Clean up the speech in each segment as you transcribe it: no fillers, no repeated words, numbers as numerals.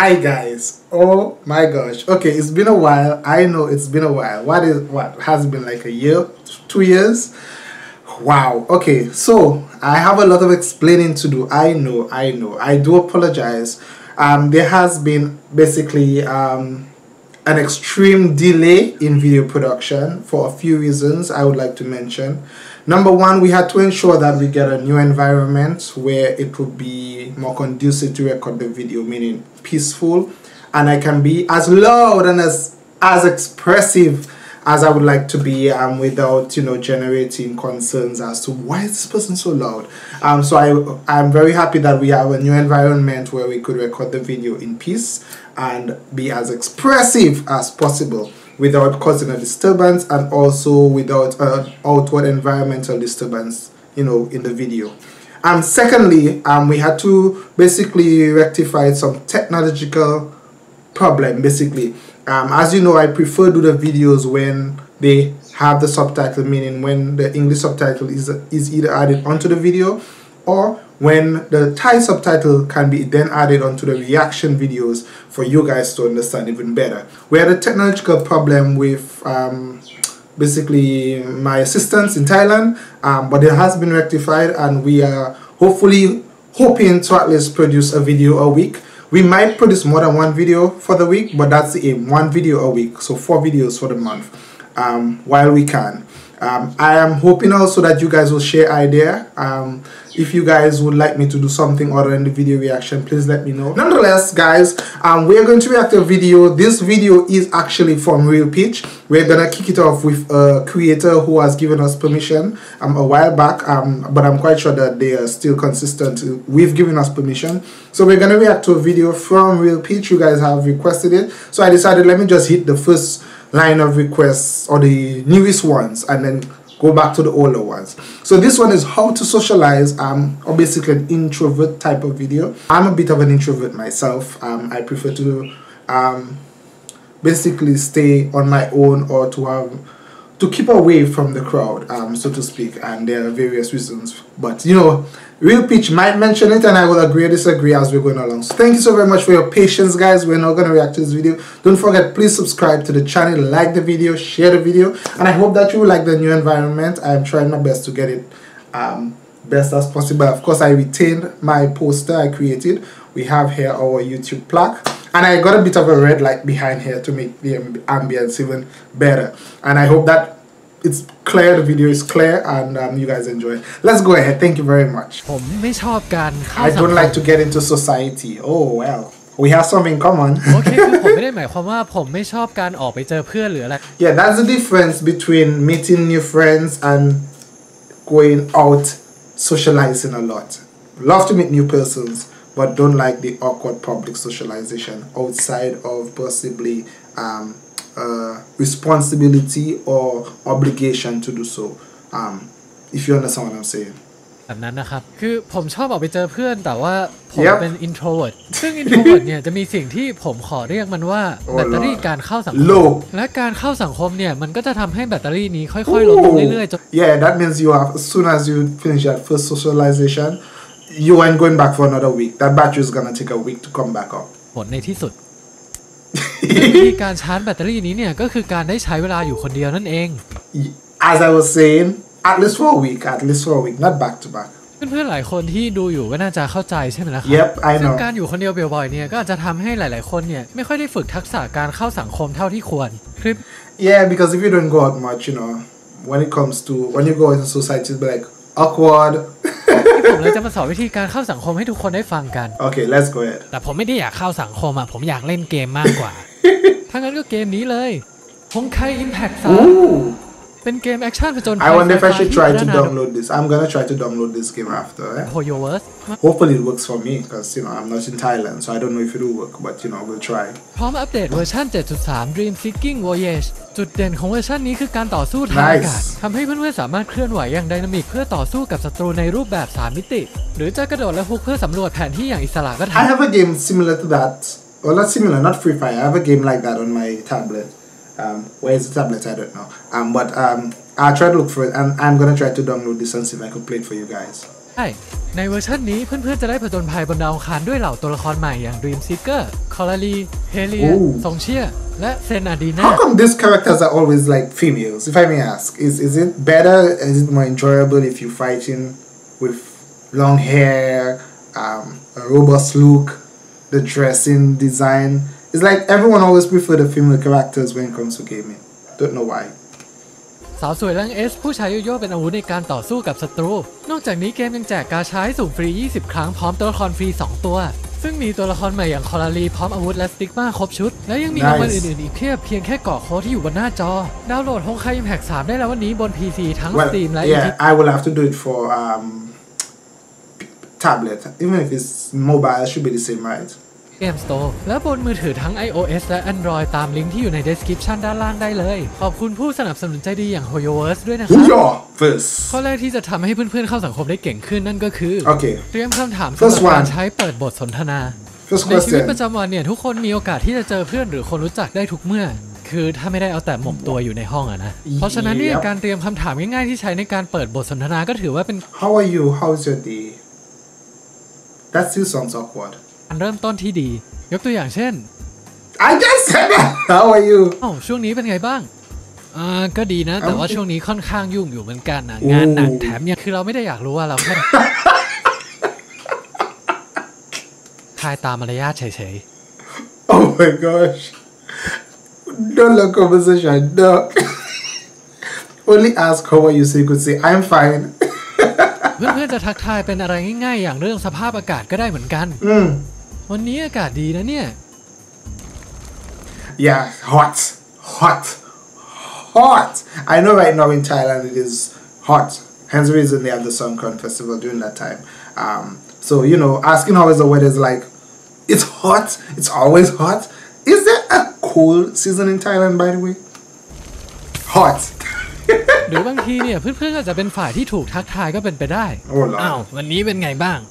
Hi guys. Oh my gosh. Okay, it's been a while. I know it's been a while. What has it been, like a year, 2 years? Wow. Okay, so I have a lot of explaining to do. I know. I do apologize. There has been basically an extreme delay in video production for a few reasons I would like to mention. Number one, we had to ensure that we get a new environment where it would be more conducive to record the video, meaning peaceful, and I can be as loud and as expressive as I would like to be, without generating concerns as to why is this person so loud. So I'm very happy that we have a new environment where we could record the video in peace and be as expressive as possible without causing a disturbance, and also without an outward environmental disturbance in the video. Secondly, we had to basically rectify some technological problem. Basically, as you know, I prefer do the videos when they have the subtitle, meaning when the English subtitle is either added onto the video, or when the Thai subtitle can be then added onto the reaction videos for you guys to understand even better. We had a technological problem with basically my assistants in Thailand, but it has been rectified, and we are hoping to at least produce a video a week. We might produce more than one video for the week, but that's the aim, one video a week, so 4 videos for the month, while we can. I am hoping also that you guys will share idea. If you guys would like me to do something other than the video reaction, please let me know. Nonetheless, guys, we are going to react to a video. This video is actually from Real Pitch. We're gonna kick it off with a creator who has given us permission a while back, but I'm quite sure that they are still consistent with giving us permission. So we're gonna react to a video from Real Pitch. You guys have requested it, so I decided let me just hit the first line of requests, or the newest ones, and then go back to the older ones. So this one is how to socialize, or basically an introvert type of video. I'm a bit of an introvert myself. I prefer to basically stay on my own, or to keep away from the crowd, so to speak, and there are various reasons, but Real Pitch might mention it and I will agree or disagree as we're going along. So thank you so very much for your patience, guys. We're now going to react to this video. Don't forget, please subscribe to the channel, like the video, share the video, and I hope that you will like the new environment. I am trying my best to get it best as possible. Of course, I retained my poster I created. We have here our YouTube plaque, and I got a bit of a red light behind here to make the ambience even better, and I hope that it's clear, the video is clear, and you guys enjoy it. Let's go ahead. Thank you very much. I don't like to get into society. Oh well, we have something in common. Yeah, that's the difference between meeting new friends and going out socializing a lot. Love to meet new persons, but don't like the awkward public socialization outside of possibly responsibility or obligation to do so, if you understand what I'm saying. แบบนั้นนะครับคือผมชอบออกไปเจอเพื่อนแต่ว่าผมเป็น introvert ซึ่ง introvert เนี่ยจะมีสิ่งที่ผมขอเรียกมันว่าแบตเตอรี่การเข้าสังคมและการเข้าสังคมเนี่ยมันก็จะทำให้แบตเตอรี่นี้ค่อยๆลดลงเรื่อยๆจน Yeah, that means you have, as soon as you finish that first socialization, you ain't going back for another week. That battery is gonna take a week to come back up. ผลในที่สุดวิธีการชาร์จแบตเตอรี่นี้เนี่ยก็คือการได้ใช้เวลาอยู่คนเดียวนั่นเอง As I was saying, at least for a week, not back to back. เพื่อนๆหลายคนที่ดูอยู่ก็น่าจะเข้าใจใช่ไหมล่ะครับ Yep, I know. ซึ่งการอยู่คนเดียวบ่อยๆเนี่ยก็อาจจะทำให้หลายๆคนเนี่ยไม่ค่อยได้ฝึกทักษะการเข้าสังคมเท่าที่ควรคลิป Yeah, because if you don't go out much, when you go into society, it's like awkward. ผมเลยจะมาสอนวิธีการเข้าสังคมให้ทุกคนได้ฟังกัน Okay, let's go ahead. แต่ผมไม่ได้อยากเข้าสังคมผมอยากเล่นเกมมากกว่า ถ้างั้นก็เกมนี้เลยฮงไค Impact 3 เป็นเกมแอคชั่นผจญภัย I wonder if I should try to download this. I'm gonna try to download this game after. Hoyoverse Hopefully it works for me, because I'm not in Thailand, so I don't know if it will work, but we'll try. พร้อมอัปเดตเวอร์ชัน 7.3 Dream Seeking Voyage จุดเด่นของเวอร์ชันนี้คือการต่อสู้ทางอากาศทำให้เพื่อนๆสามารถเคลื่อนไหวอย่างไดนามิกเพื่อต่อสู้กับศัตรูในรูปแบบ3มิติหรือจะกระโดดและฮุกเพื่อสำรวจแผนที่อย่างอิสระก็ทำ I have a game similar to that. Well, not similar, not Free Fire. I have a game like that on my tablet. Where is the tablet? I don't know. But I'll try to look for it, and I'm gonna try to download this and see if I can play it for you guys. ใช่ในเวอร์ชันนี้เพื่อนๆจะได้ผจญภัยบนดาวอังคารด้วยเหล่าตัวละครใหม่อย่าง Dream Seeker คอลลารีเฮเลียซงเชียและเซนอาดีนา How come these characters are always like females, if I may ask? Is it better? Is it more enjoyable if you're fighting with long hair, a robust look, the dressing design? It's like everyone always prefer the female characters when it comes to gaming. Don't know why. สาวสวยแรงเอสผู้ใช้โยโย่เป็นอาวุธในการต่อสู้กับศัตรูนอกจากนี้เกมยังแจกกาชาให้สุ่มฟรี20 ครั้งพร้อมตัวละครฟรี2ตัวซึ่งมีตัวละครใหม่อย่างคอลลารีพร้อมอาวุธและสติ๊กมาครบชุดและยังมีรางวัลอื่นๆอีกเพียบเพียงแค่เกาะโค้ดที่อยู่บนหน้าจอดาวน์โหลดฮงไค Impact 3ได้แล้ววันนี้บน PC ทั้ง Steam และ I will have to do it for tablet. Even if it's mobile, it should be the same, right? Game Store และบนมือถือทั้ง iOS และ Android ตามลิงก์ที่อยู่ใน description ด้านล่างได้เลยขอบคุณผู้สนับสนุนใจดีอย่าง HoYoverse ด้วยนะครับข้อแรกที่จะทำให้เพื่อนๆเข้าสังคมได้เก่งขึ้นนั่นก็คือเตรียมคำถามสำหรับการใช้เปิดบทสนทนาในชีวิตประจำวันเนี่ยทุกคนมีโอกาสที่จะเจอเพื่อนหรือคนรู้จักได้ทุกเมื่อคือถ้าไม่ได้เอาแต่หมกตัวอยู่ในห้องอะนะเพราะฉะนั้นเนี่ยการเตรียมคำถามง่ายๆที่ใช้ในการเปิดบทสนทนาก็ถือว่าเป็น How are you? How's your day? That still sounds awkward. การเริ่มต้นที่ดียกตัวอย่างเช่น I just said that. How are you? ช่วงนี้เป็นไงบ้างก็ดีนะแต่ว่าช่วงนี้ค่อนข้างยุ่งอยู่เหมือนกันนะงานหนักแถมเนี่ยคือเราไม่ได้อยากรู้ว่าเราแค่ทายตามมารยาทเฉยๆ Oh my gosh don't let conversation no only ask how are you so you could say I'm fine เพื่อนๆจะทักทายเป็นอะไรง่ายๆอย่างเรื่องสภาพอากาศก็ได้เหมือนกันวันนี้อากาศดีนะเนี่ย Yeah hot I know right now in Thailand it is hot hence the reason they have the Songkran festival during that time so you know asking how is the weather is like it's hot it's always hot is there a cold season in Thailand by the way hot หรือบางทีเนี่ยเพื่อนๆอาจจะเป็นฝ่ายที่ถูกทักทายก็เป็นไปได้วันนี้เป็นไงบ้าง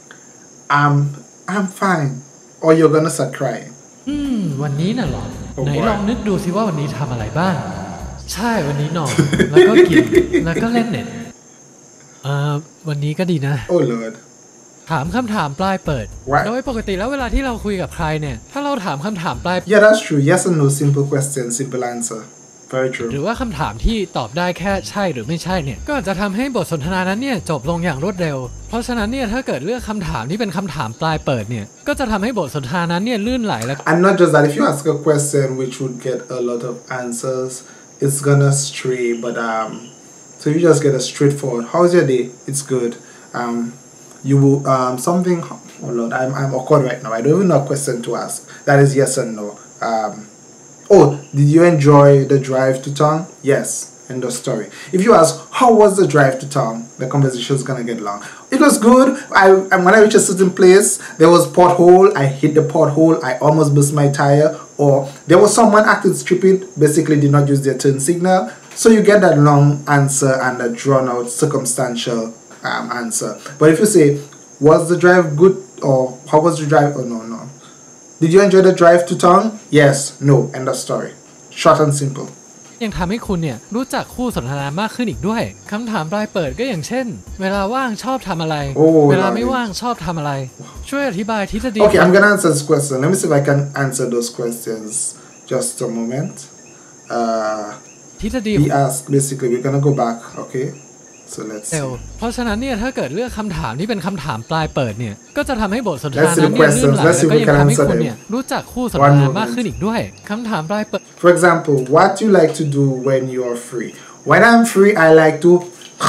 I'm fine or you're gonna start crying วันนี้น่ะหรอไหนลองนึกดูสิว่าวันนี้ทำอะไรบ้างใช่วันนี้นอนแล้วก็กินแล้วก็เล่นเน็ตวันนี้ก็ดีนะ Oh Lord ถามคำถามปลายเปิดโดยปกติแล้วเวลาที่เราคุยกับใครเนี่ยถ้าเราถามคำถามปลาย Yeah that's true yes and no simple question simple answer very true หรือว่าคำถามที่ตอบได้แค่ใช่หรือไม่ใช่เนี่ยก็อาจจะทำให้บทสนทนานั้นเนี่ยจบลงอย่างรวดเร็วเพราะฉะนั้นเนี่ยถ้าเกิดเลือกคำถามที่เป็นคำถามปลายเปิดเนี่ยก็จะทำให้บทสนทนานั้นเนี่ยลื่นไหลและ And not just that if you ask a question which would get a lot of answers it's gonna stray but so you just get a straightforward how's your day it's good you will something oh Lord I'm awkward right now I don't even know a question to ask that is yes and no oh did you enjoy the drive to town yes end of story if you ask how was the drive to town the conversation is gonna get long it was good when I reached a certain place there was pothole I hit the pothole I almost burst my tire or there was someone acting stupid basically did not use their turn signal so you get that long answer and a drawn out circumstantial answer but if you say was the drive good or how was the drive oh no did you enjoy the drive to town yes no end of story short and simple ยังทำให้คุณเนี่ยรู้จักคู่สนทนามากขึ้นอีกด้วยคำถามปลายเปิดก็อย่างเช่นเวลาว่างชอบทำอะไรเวลาไม่ว่างชอบทำอะไรช่วยอธิบายทฤษฎี Okay I'm gonna answer this question let me see if I can answer those questions just a moment ทฤษฎี he asked basically we're gonna go back okay so let's see เพราะฉะนั้นเนี่ยถ้าเกิดเลือกคำถามที่เป็นคำถามปลายเปิดเนี่ยก็จะทำให้บทสนทนานั้นเนี่ยลื่นไหลและก็ยังทำให้คุณเนี่ยรู้จักคู่สนทนามากขึ้นอีกด้วยคำถามปลายเปิด For example what do you like to do when you are free when I'm free I like to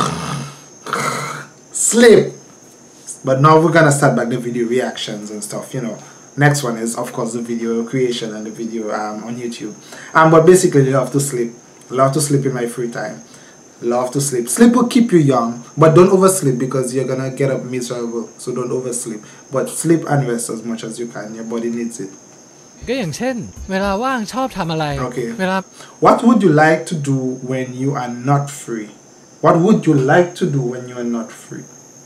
sleep but now we're gonna start back the video reactions and stuff you know next one is of course the video creation and the video on YouTube but basically I love to sleep in my free time love to sleep will keep you young but don't oversleep because you're gonna get up miserable so don't oversleep but sleep and rest as much as you can your body needs it ก็อย่างเช่นเวลาว่างชอบทำอะไร Okay what would you like to do when you are not free what would you like to do when you are not free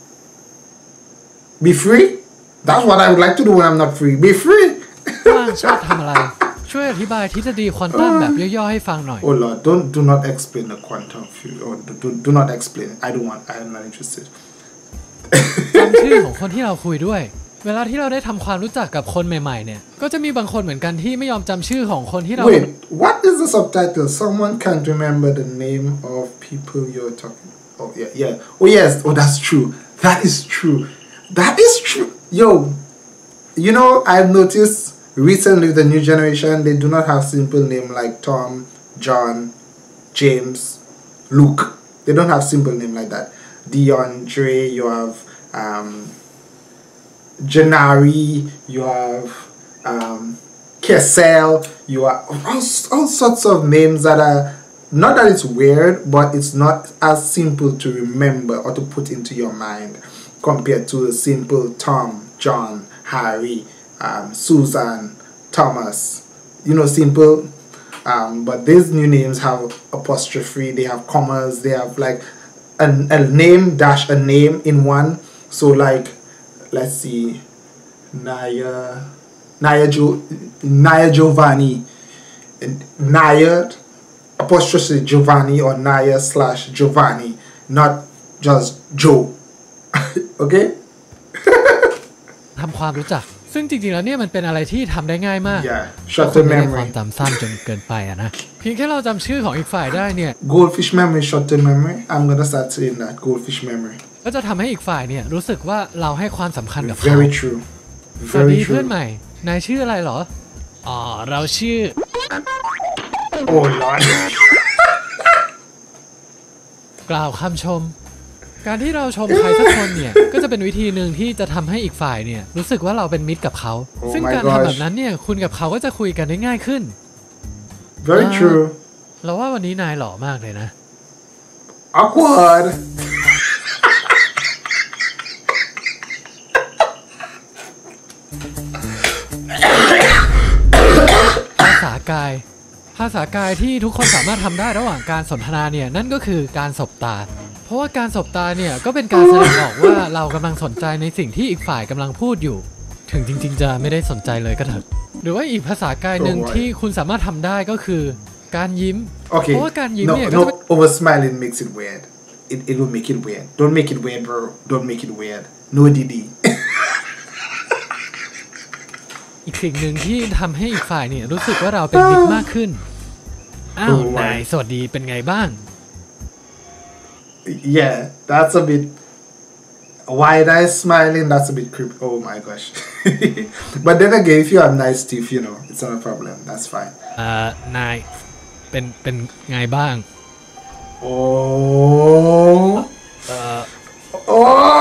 be free that's what I would like to do when I'm not free be free ว่างชอบทำอะไรช่วยอธิบายทฤษฎีควอนตัมแบบย่อๆให้ฟังหน่อย Oh Lord do not explain the quantum field or do not explain it I am not interested จำชื่อของคนที่เราคุยด้วยเวลาที่เราได้ทำความรู้จักกับคนใหม่ๆเนี่ยก็จะมีบางคนเหมือนกันที่ไม่ยอมจำชื่อของคนที่เรา Wait, what is the subtitle? Someone can't remember the name of people you're talking. Oh yeah. Oh yes. Oh, that's true. That is true. That is true. Yo, you know, I've noticed recently the new generation, they do not have simple name like Tom, John, James, Luke. They don't have simple name like that. DeAndre, you have Janari, you have Kessel, you have all sorts of names that are not that it's weird, but it's not as simple to remember or to put into your mind compared to the simple Tom, John, Harry, Susan, Thomas. You know, simple. But these new names have apostrophe, they have commas, they have like a name dash a name in one. So like, let's see, Naya Giovanni, Naya apostrophe Giovanni or Naya / Giovanni, not just Joe. Okay? ทำความรู้จักซึ่งจริงๆแล้วเนี่ยมันเป็นอะไรที่ทำได้ง่ายมาก Yeah, ถ้า short คุณ term ไม่ได้ความ memory. จำสั้นจนเกินไปอะนะเพียงแค่เราจำชื่อของอีกฝ่ายได้เนี่ย Goldfish memory, short term memory. I'm gonna start saying that. Goldfish memory. ก็จะทำให้อีกฝ่ายเนี่ยรู้สึกว่าเราให้ความสำคัญกับเขา Very true. สวัสดี Very เพื่อน true. ใหม่นายชื่ออะไรเหรออ๋อเราชื่อ Oh Lord. กล่าวคำชมการที่เราชมใครสักคนเนี่ยก็จะเป็นวิธีหนึ่งที่จะทำให้อีกฝ่ายเนี่ยรู้สึกว่าเราเป็นมิตรกับเขา Oh ซึ่ง my การทำ gosh. แบบนั้นเนี่ยคุณกับเขาก็จะคุยกันได้ง่ายขึ้น Very true. เราว่าวันนี้นายหล่อมากเลยนะ Awkward. ภาษากายภาษากายที่ทุกคนสามารถทำได้ระหว่างการสนทนาเนี่ยนั่นก็คือการสบตาเพราะว่าการสบตาเนี่ยก็เป็นการแสดงออกว่าเรากำลังสนใจในสิ่งที่อีกฝ่ายกำลังพูดอยู่ถึงจริงๆจะไม่ได้สนใจเลยก็เถอะหรือว่าอีกภาษากายหนึ่งที่คุณสามารถทำได้ก็คือการยิ้ม Okay. เพราะว่าการยิ้มเนี่ย No, over smiling makes it weird. It will make it weird. Don't make it weird, bro. Don't make it weird. No DD. อีกสิ่งหนึ่งที่ทำให้อีกฝ่ายเนี่ยรู้สึกว่าเราเป็นมิตรมากขึ้นอ้าวนายสวัสดีเป็นไงบ้าง Yeah, that's a bit wide-eyed smiling. That's a bit creepy. Oh my gosh. But then again, if you have nice teeth, you know, it's not a problem. That's fine. นายเป็นไงบ้าง Oh. Oh.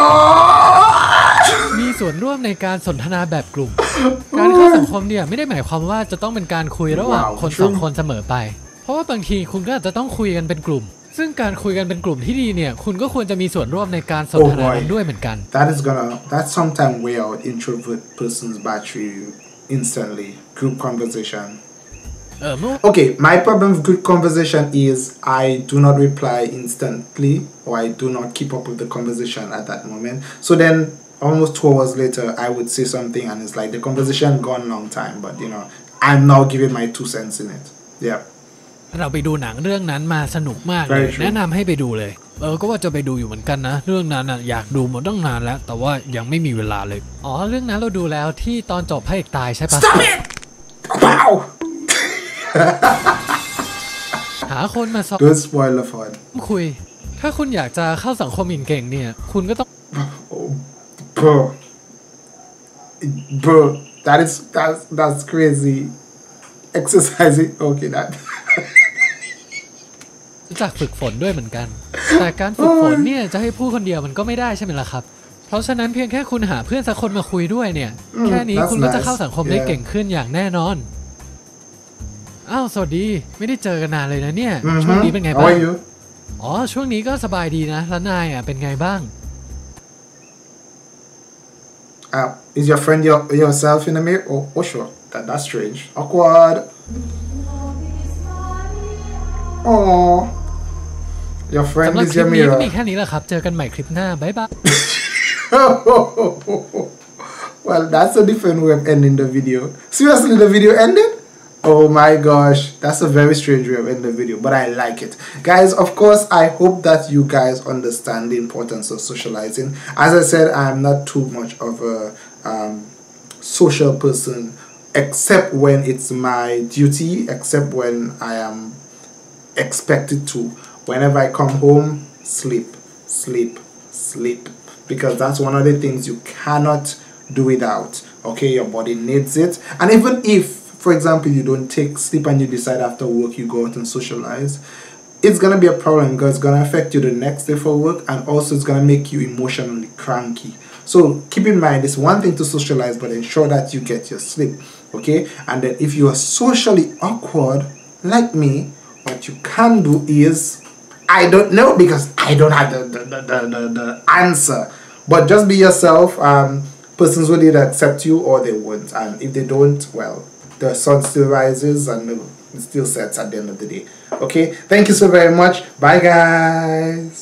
มีส่วนร่วมในการสนทนาแบบกลุ่ม การเข้าสังคมเนี่ยไม่ได้หมายความว่าจะต้องเป็นการคุยระหว่างคนสองคนเสมอไป เพราะว่าบางทีคุณก็อาจจะต้องคุยกันเป็นกลุ่ม ซึ่งการคุยกันเป็นกลุ่มที่ดีเนี่ยคุณก็ควรจะมีส่วนร่วมในการสนทนานั้นด้วยเหมือนกัน That sometimes wear out introvert person's battery instantly. Group conversation. เมื่อ Okay, my problem with group conversation is I do not reply instantly or I do not keep up with the conversation at that moment. So then almost 2 hours later I would say something and it's like the conversation gone long time, but you know, I'm now giving my 2 cents in it. Yeah. เราไปดูหนังเรื่องนั้นมาสนุกมากเลย แนะนำให้ไปดูเลยก็ว่าจะไปดูอยู่เหมือนกันนะเรื่องนั้นอยากดูมาตั้งนานแล้วแต่ว่ายังไม่มีเวลาเลยเรื่องนั้นเราดูแล้วที่ตอนจบพระเอกตายใช่ปะ Stop it! Wow! หาคนมาซ้อม Don't spoil the fun. คุยถ้าคุณอยากจะเข้าสังคมเก่งๆเนี่ยคุณก็ต้อง Bro, that's crazy. Exercising, okay, that. รู้จักฝึกฝนด้วยเหมือนกัน แต่การฝึกฝนเนี่ยจะให้พูดคนเดียวมันก็ไม่ได้ใช่ไหมล่ะครับ เพราะฉะนั้นเพียงแค่คุณหาเพื่อนสักคนมาคุยด้วยเนี่ยแค่นี้คุณก็จะเข้าสังคมได้เก่งขึ้นอย่างแน่นอนอ้าวสวัสดีไม่ได้เจอกันนานเลยนะเนี่ยช่วงนี้เป็นไงบ้างช่วงนี้ก็สบายดีนะแล้วนายเป็นไงบ้าง Is your friend yourself in the mirror? Oh sure. That's strange. Awkward. Oh, your friend is your mirror. สำหรับคลิปนี้ก็มีแค่นี้แหละครับเจอกันใหม่คลิปหน้าบ๊ายบาย Well, that's a different way of ending the video. Seriously, the video ended? Oh my gosh, that's a very strange way of ending the video, but I like it. Guys, of course, I hope that you guys understand the importance of socializing. As I said, I'm not too much of a social person, except when it's my duty, except when I am expected to. Whenever I come home, sleep, sleep, sleep, because that's one of the things you cannot do without. Okay, your body needs it. And even if, for example, you don't take sleep and you decide after work you go out and socialize, it's gonna be a problem because it's gonna affect you the next day for work, and also it's gonna make you emotionally cranky. So keep in mind, it's one thing to socialize, but ensure that you get your sleep. Okay, and then if you are socially awkward like me, what you can do is, I don't know because I don't have the answer, but just be yourself. Persons will either accept you or they won't, and if they don't, well, the sun still rises and it still sets at the end of the day. Okay, thank you so very much. Bye guys.